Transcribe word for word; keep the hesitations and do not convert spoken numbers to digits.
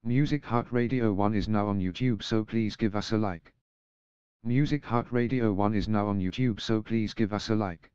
Music Hut Radio one is now on YouTube, so please give us a like. Music Hut Radio one is now on YouTube, so please give us a like.